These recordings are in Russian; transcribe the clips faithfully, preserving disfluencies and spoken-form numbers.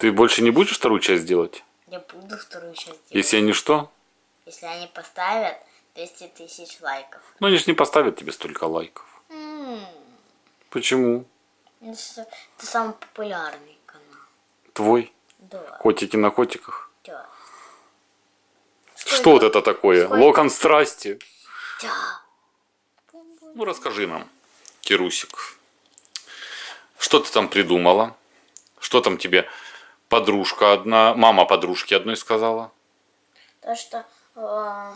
Ты больше не будешь вторую часть делать? Я буду вторую часть делать. Если они что? Если они поставят двести тысяч лайков. Ну они же не поставят тебе столько лайков. М-м. Почему? Это самый популярный канал. Твой? Да. Котики на котиках? Да. Сколько? Что вот это такое? Сколько? Локон страсти? Да. Ну расскажи нам, Кирусик. Что ты там придумала? Что там тебе подружка одна, мама подружки одной сказала? То, что э,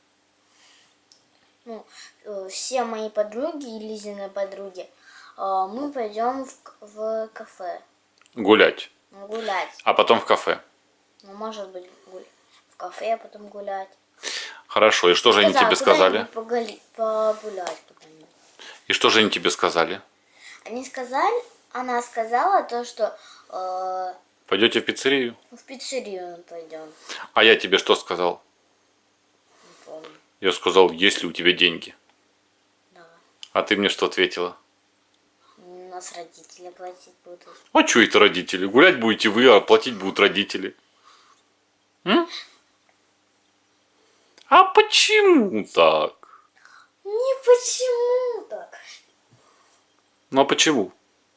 ну, э, все мои подруги и Лизины подруги, э, мы пойдем в, в кафе. Гулять. Гулять. А потом в кафе. Ну, может быть, гуль... в кафе, а потом гулять. Хорошо, и что же они тебе сказали? Погули... Погулять куда-нибудь. И что же они тебе сказали? Они сказали, она сказала то, что э, пойдете в пиццерию? в пиццерию мы пойдем. А я тебе что сказал? Не помню. Я сказал, есть ли у тебя деньги? Да. А ты мне что ответила? У нас родители платить будут. А что это родители? Гулять будете вы, а платить будут родители. М? А почему так? Не почему так. Ну а почему?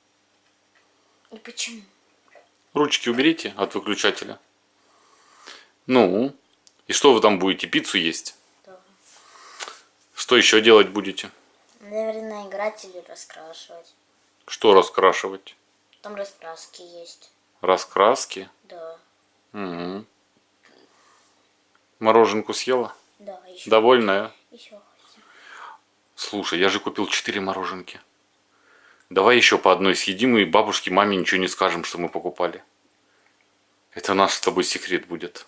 И почему? Ручки уберите от выключателя. Ну, и что вы там будете? Пиццу есть? Да. Что еще делать будете? Наверное, играть или раскрашивать. Что раскрашивать? Там раскраски есть. Раскраски? Да. Угу. Мороженку съела? Да, еще. Довольная? Еще хочу. Слушай, я же купил четыре мороженки. Давай еще по одной съедим и бабушке, маме ничего не скажем, что мы покупали. Это наш с тобой секрет будет.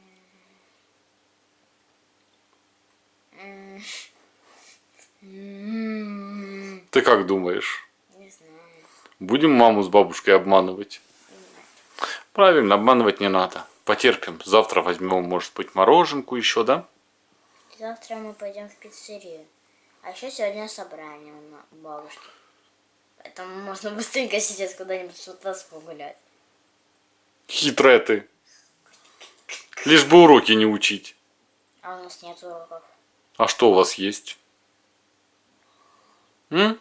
Ты как думаешь? Не знаю. Будем маму с бабушкой обманывать? Правильно, обманывать не надо. Потерпим. Завтра возьмем, может быть, мороженку еще, да? Завтра мы пойдем в пиццерию. А еще сегодня собрание у бабушки. Поэтому можно быстренько сейчас куда-нибудь что-то погулять. Хитрая ты. Лишь бы уроки не учить. А у нас нет уроков. А что у вас есть? М?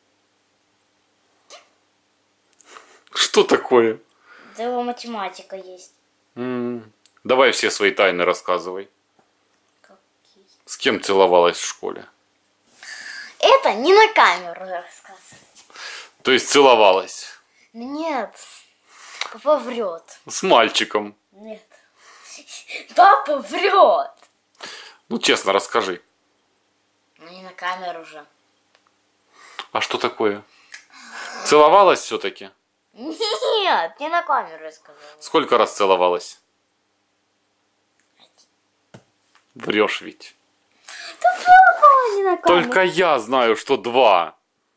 Что такое? Да его математика есть. М. Давай все свои тайны рассказывай. Какие? С кем целовалась в школе? Это не на камеру рассказывать. То есть целовалась? Нет. Папа врет. С мальчиком? Нет. Папа врет. Ну честно, расскажи. Ну не на камеру же. А что такое? Целовалась все-таки? Нет, не на камеру я сказала. Сколько раз целовалась? Врешь ведь. Да папа, не на камеру. Только я знаю, что два.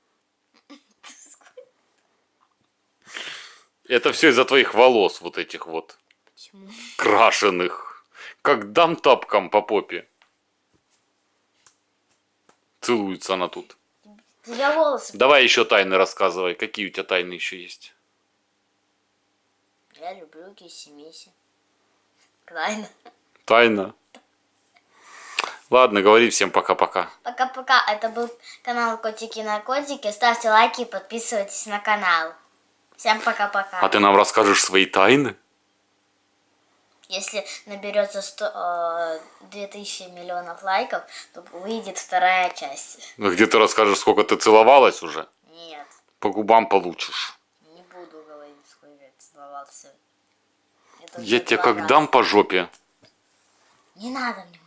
Это все из-за твоих волос, вот этих вот. Почему? Крашеных. Как дам тапком по попе. Целуется она тут. Тебя волосы. Давай еще тайны рассказывай. Какие у тебя тайны еще есть? Я люблю киси-миси. Тайна. Тайна. Ладно, говори всем пока-пока. Пока-пока. Это был канал Котики на Котики. Ставьте лайки и подписывайтесь на канал. Всем пока-пока. А ты нам расскажешь свои тайны? Если наберется сто, э, две тысячи миллионов лайков, то выйдет вторая часть. Ну, где ты расскажешь, сколько ты целовалась уже? Нет. По губам получишь. Не буду говорить, сколько я целовался. Это Я уже тебе два как раза. дам по жопе. Не надо мне.